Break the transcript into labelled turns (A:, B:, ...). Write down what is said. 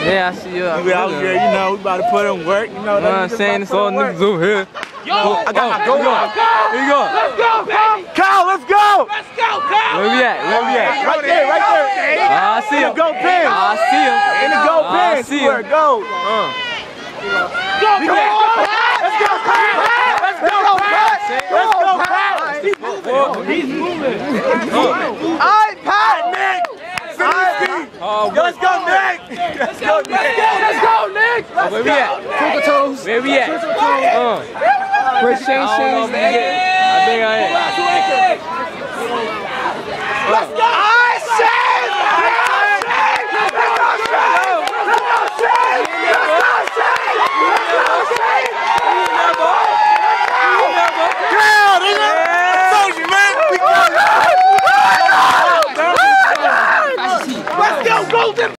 A: Yeah, I see you.
B: We out here, you know, we about to put in work. You know what I'm saying? It's all niggas over here.
C: Yo,
B: I got my go on.
A: Here you go.
C: Let's go, baby.
B: Kyle, let's go.
C: Let's go, Kyle.
A: Where we at? Where we at?
B: Right there, right there.
A: I see him.
B: In the go pin.
A: I see him.
B: In the go pin.
A: I see him.
B: Go.
C: Go, Kyle.
B: Let's go, Pat. Let's go, Pat. Let's go, Pat.
C: He's moving.
B: All right, Pat. Nick. Let's go, Nick. Let's go, Nick.
C: Let's go, Nick.
A: Where we at?
C: Twinkle toes.
A: Where we at?
C: Where's Shane?
A: I think I am.
C: Let's go. Let's go, Golden!